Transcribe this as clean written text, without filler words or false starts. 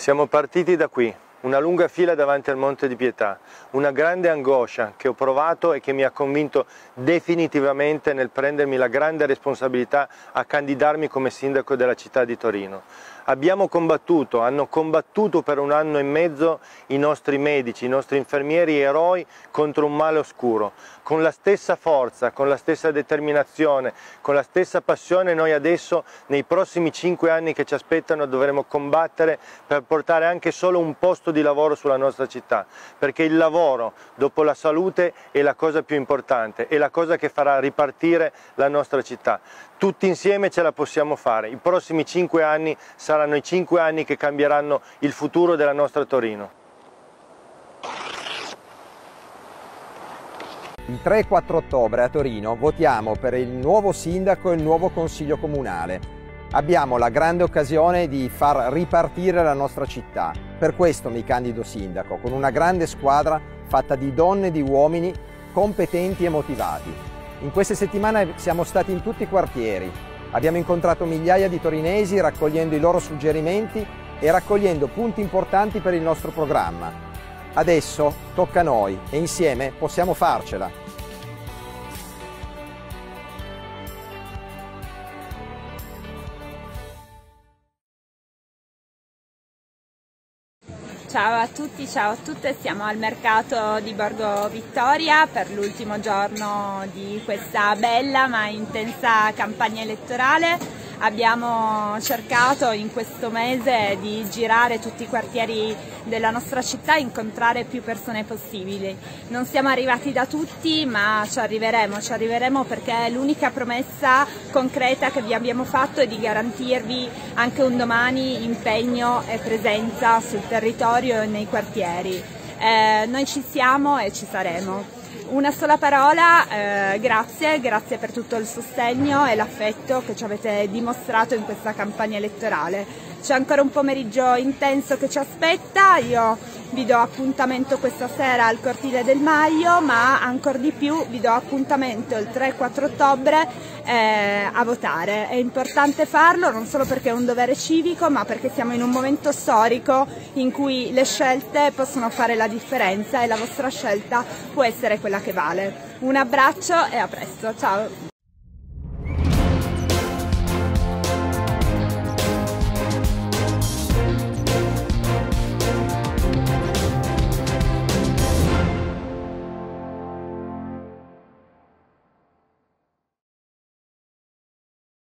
Siamo partiti da qui, una lunga fila davanti al Monte di Pietà, una grande angoscia che ho provato e che mi ha convinto definitivamente nel prendermi la grande responsabilità a candidarmi come sindaco della città di Torino. Abbiamo combattuto, hanno combattuto per 1 anno e mezzo i nostri medici, i nostri infermieri eroi contro un male oscuro. Con la stessa forza, con la stessa determinazione, con la stessa passione noi adesso nei prossimi 5 anni che ci aspettano dovremo combattere per portare anche solo un posto di lavoro sulla nostra città, perché il lavoro dopo la salute è la cosa più importante, è la cosa che farà ripartire la nostra città. Tutti insieme ce la possiamo fare, i prossimi 5 anni saranno i 5 anni che cambieranno il futuro della nostra Torino. Il 3 e 4 ottobre a Torino votiamo per il nuovo sindaco e il nuovo consiglio comunale. Abbiamo la grande occasione di far ripartire la nostra città. Per questo mi candido sindaco, con una grande squadra fatta di donne e di uomini competenti e motivati. In queste settimane siamo stati in tutti i quartieri, abbiamo incontrato migliaia di torinesi raccogliendo i loro suggerimenti e raccogliendo punti importanti per il nostro programma. Adesso tocca a noi e insieme possiamo farcela. Ciao a tutti, ciao a tutte, siamo al mercato di Borgo Vittoria per l'ultimo giorno di questa bella ma intensa campagna elettorale. Abbiamo cercato in questo mese di girare tutti i quartieri della nostra città e incontrare più persone possibili. Non siamo arrivati da tutti, ma ci arriveremo perché l'unica promessa concreta che vi abbiamo fatto è di garantirvi anche un domani impegno e presenza sul territorio e nei quartieri. Noi ci siamo e ci saremo. Una sola parola, grazie per tutto il sostegno e l'affetto che ci avete dimostrato in questa campagna elettorale. C'è ancora un pomeriggio intenso che ci aspetta, io vi do appuntamento questa sera al Cortile del Maglio, ma ancora di più vi do appuntamento il 3 e 4 ottobre a votare. È importante farlo non solo perché è un dovere civico, ma perché siamo in un momento storico in cui le scelte possono fare la differenza e la vostra scelta può essere quella che vale. Un abbraccio e a presto, ciao!